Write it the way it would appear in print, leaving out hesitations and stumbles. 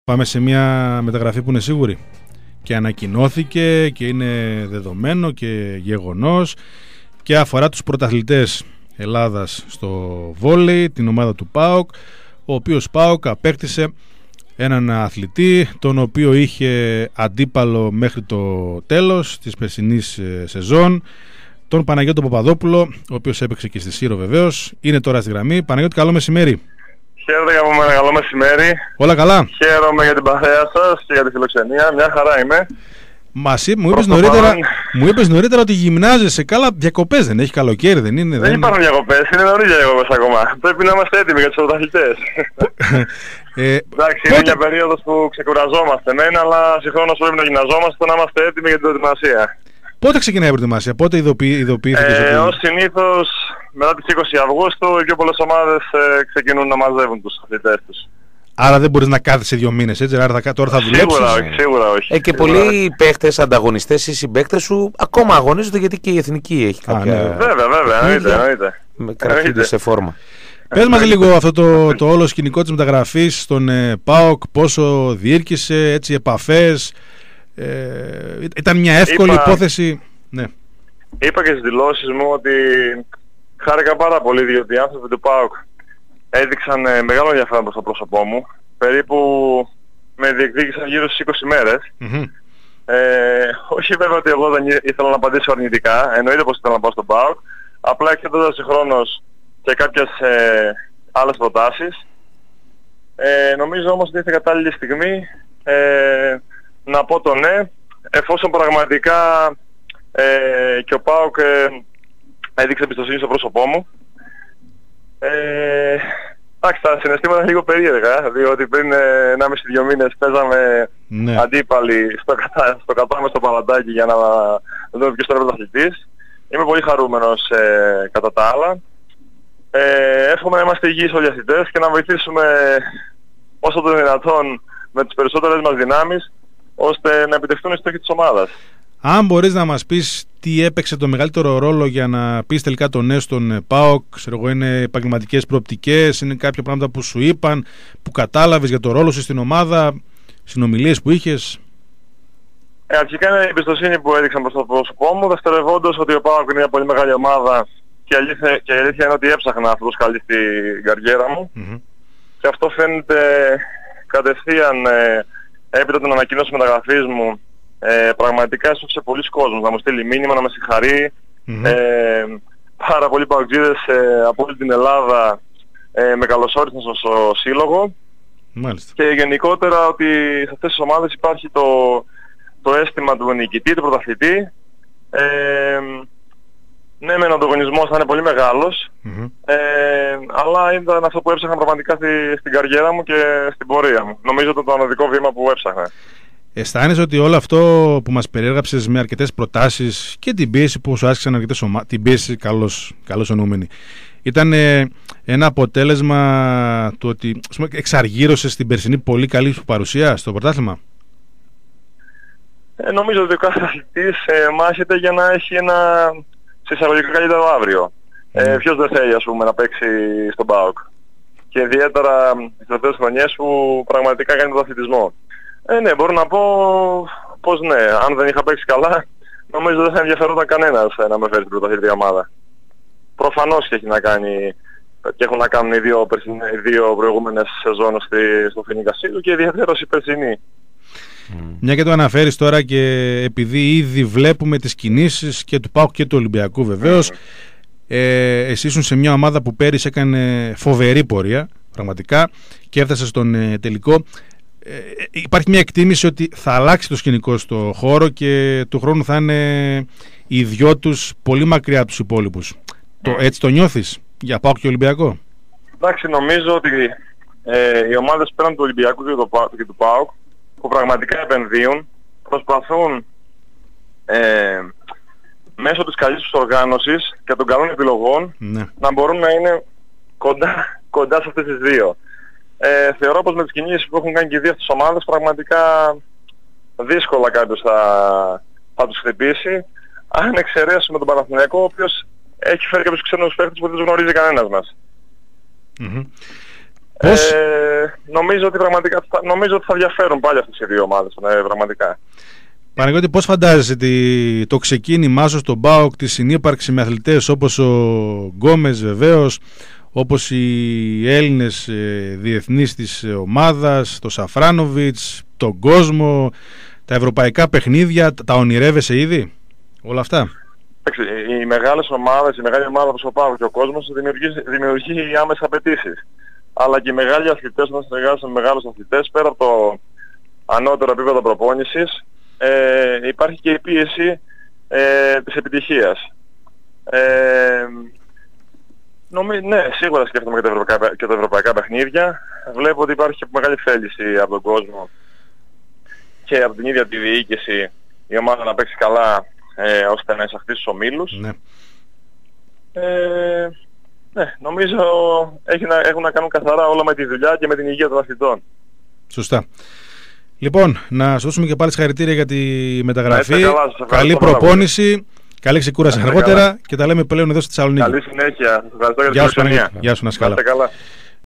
Πάμε σε μια μεταγραφή που είναι σίγουρη και ανακοινώθηκε και είναι δεδομένο και γεγονός και αφορά τους πρωταθλητές Ελλάδας στο βόλεϊ, την ομάδα του ΠΑΟΚ, ο οποίος ΠΑΟΚ απέκτησε έναν αθλητή τον οποίο είχε αντίπαλο μέχρι το τέλος της περσινής σεζόν, τον Παναγιώτο Παπαδόπουλο, ο οποίος έπαιξε και στη Σύρο βεβαίως. Είναι τώρα στη γραμμή. Παναγιώτη, καλό μεσημέρι. Χαίρετε από μένα, καλό μεσημέρι. Όλα καλά. Χαίρομαι για την παρέα σας και για τη φιλοξενία. Μια χαρά είμαι. Μου είπες νωρίτερα ότι γυμνάζεσαι. Καλά, διακοπές δεν έχει, καλοκαίρι δεν είναι? Δεν υπάρχουν διακοπές, είναι νωρίς για διακοπές ακόμα. Πρέπει να είμαστε έτοιμοι για τους πρωταθλητές. Εντάξει, είναι μια περίοδος που ξεκουραζόμαστε μεν, αλλά συγχρόνως πρέπει να γυμναζόμαστε, να είμαστε έτοιμοι για την προετοιμασία. Πότε ξεκινάει η προετοιμασία, πότε ειδοποιήθηκες? Ως συνήθως μετά τις 20 Αυγούστου οι πιο πολλές ομάδες ξεκινούν να μαζεύουν τους αθλητές τους. Άρα δεν μπορείς να κάθεσαι 2 μήνες, έτσι? Άρα τώρα θα δουλέψεις? Σίγουρα όχι. Και πολλοί παίχτες, ανταγωνιστές ή συμπαίκτες σου ακόμα αγωνίζονται, γιατί και η εθνική έχει κάποια... Ναι. Βέβαια, εννοείται. Κρατούνται σε φόρμα. Πες μας λίγο αυτό το όλο σκηνικό της μεταγραφής στον ΠΑΟΚ, πόσο διήρκησε, έτσι, επαφές, ήταν μια εύκολη υπόθεση? Ναι. Είπα και στις δηλώσεις μου ότι χάρηκα πάρα πολύ, διότι οι άνθρωποι του ΠΑΟΚ έδειξαν μεγάλο ενδιαφέρον προς το πρόσωπό μου. Περίπου με διεκδίκησαν γύρω στις 20 μέρες. Όχι βέβαια ότι εγώ δεν ήθελα να απαντήσω αρνητικά, εννοείται πως ήθελα να πάω στον ΠΑΟΚ, απλά εξέταζα συγχρόνως και κάποιες άλλες προτάσεις. Νομίζω όμως ότι ήρθε κατάλληλη στιγμή να πω το ναι, εφόσον πραγματικά και ο ΠΑΟΚ έδειξε εμπιστοσύνη στο πρόσωπό μου. Εντάξει, τα συναισθήματα είναι λίγο περίεργα, διότι πριν 1,5-2 μήνες παίζαμε αντίπαλοι στο κατάμεστο παλατάκι για να δούμε ποιος τώρα είναι ο αθλητής. Είμαι πολύ χαρούμενος κατά τα άλλα. Εύχομαι να είμαστε υγιείς όλοι οι αθλητές και να βοηθήσουμε όσο το δυνατόν με τις περισσότερες μας δυνάμεις, ώστε να επιτευχθούν οι στόχοι της ομάδας. Αν μπορείς να μας πεις τι έπαιξε το μεγαλύτερο ρόλο για να πεις τελικά το ναι στον ΠΑΟΚ, ξέρω εγώ, είναι επαγγελματικές προοπτικές, είναι κάποια πράγματα που σου είπαν, που κατάλαβες για το ρόλο σου στην ομάδα, συνομιλίες που είχες? Αρχικά είναι η εμπιστοσύνη που έδειξαν προς το πρόσωπό μου, δευτερευόντως ότι ο ΠΑΟΚ είναι μια πολύ μεγάλη ομάδα και η αλήθεια είναι ότι έψαχνα αυτό το σκαλί στην καριέρα μου. Και αυτό φαίνεται κατευθείαν έπειτα την ανακοίνωση μεταγραφής μου. Πραγματικά έσωψε πολλοί κόσμος να μου στείλει μήνυμα, να με συγχαρεί. Πάρα πολλοί παοκτζίδες από όλη την Ελλάδα με καλωσόρισαν στο σύλλογο. Μάλιστα. Και γενικότερα ότι σε αυτές τις ομάδες υπάρχει το αίσθημα του νικητή, του πρωταθλητή. Ναι, με ο ανταγωνισμός θα είναι πολύ μεγάλος, αλλά ήταν αυτό που έψαχνα πραγματικά στην καριέρα μου και στην πορεία μου. Νομίζω ότι ήταν το ανωδικό βήμα που έψαχνα. Αισθάνεσαι ότι όλο αυτό που μας περιέγραψες με αρκετές προτάσεις και την πίεση που σου άσκησαν αρκετές ομάδες, την πίεση καλώς εννοούμενη, ήταν ένα αποτέλεσμα του ότι εξαργύρωσες την περσινή πολύ καλή σου παρουσία στο πρωτάθλημα? Νομίζω ότι ο κάθε αθλητής μάχεται για να έχει ένα συσσαγωγικά καλύτερο αύριο. Ποιος δεν θέλει, ας πούμε, να παίξει στον ΠΑΟΚ? Και ιδιαίτερα τις τελευταίες χρονιές που πραγματικά κάνει τον αθλητισμό. Ναι, μπορώ να πω πως ναι, αν δεν είχα παίξει καλά, νομίζω δεν θα ενδιαφερόταν κανένας να με φέρει στην πρωταθλητική ομάδα. Προφανώς και έχουν να κάνουν οι δύο προηγούμενες σεζόν στο Φινικασίλου και ιδιαίτερος η περσινή. Μια και το αναφέρεις τώρα, και επειδή ήδη βλέπουμε τις κινήσεις και του ΠΑΟΚ και του Ολυμπιακού βεβαίως, εσύ ήσουν σε μια ομάδα που πέρυσι έκανε φοβερή πορεία πραγματικά και έφτασε στον τελικό. Υπάρχει μια εκτίμηση ότι θα αλλάξει το σκηνικό στο χώρο και του χρόνου θα είναι οι δυο τους πολύ μακριά από τους υπόλοιπους. Έτσι το νιώθεις για ΠΑΟΚ και Ολυμπιακό? Εντάξει, νομίζω ότι οι ομάδες πέραν του Ολυμπιακού και του ΠΑΟΚ που πραγματικά επενδύουν, προσπαθούν μέσω της καλής τους οργάνωσης και των καλών επιλογών να μπορούν να είναι κοντά σε αυτές τις δύο. Θεωρώ πως με τις κινήσεις που έχουν κάνει και οι δύο αυτές τις ομάδες πραγματικά δύσκολα κάποιος θα τους χτυπήσει, αν εξαιρέσουμε τον Παναθηναϊκό, ο οποίος έχει φέρει κάποιους ξένους παίκτες που δεν τους γνωρίζει κανένας μας. Νομίζω ότι πραγματικά θα διαφέρουν πάλι αυτές οι δύο ομάδες, πραγματικά. Παναγιώτη, πώς φαντάζεσαι το ξεκίνημά σου στον ΠΑΟΚ, τη συνύπαρξη με αθλητές όπως ο Γκόμες βεβαίως, όπως οι Έλληνες διεθνείς της ομάδας, το Σαφράνοβιτς, τον κόσμο, τα ευρωπαϊκά παιχνίδια, τα ονειρεύεσαι ήδη όλα αυτά? Οι μεγάλες ομάδες, η μεγάλη ομάδα όπως ο ΠΑΟΚ και ο κόσμος δημιουργεί άμεσες απαιτήσεις. Αλλά και οι μεγάλοι αθλητές, όταν συνεργάζονται με μεγάλους αθλητές, πέρα από το ανώτερο επίπεδο προπόνησης, υπάρχει και η πίεση της επιτυχίας. Ναι, σίγουρα σκέφτομαι και τα ευρωπαϊκά παιχνίδια. Βλέπω ότι υπάρχει και μεγάλη θέληση από τον κόσμο και από την ίδια τη διοίκηση η ομάδα να παίξει καλά, ώστε να εισαχθεί στους ομίλους. Ναι. Ναι, νομίζω έχουν να κάνουν καθαρά όλα με τη δουλειά και με την υγεία των αθλητών. Σωστά. Λοιπόν, να σου δώσουμε και πάλι συγχαρητήρια για τη μεταγραφή. Καλά, καλή προπόνηση, καλή ξεκούραση αργότερα και τα λέμε πλέον εδώ στη Θεσσαλονίκη. Καλή συνέχεια. Σας ευχαριστώ για την προσοχή. Γεια σου, να είσαι καλά.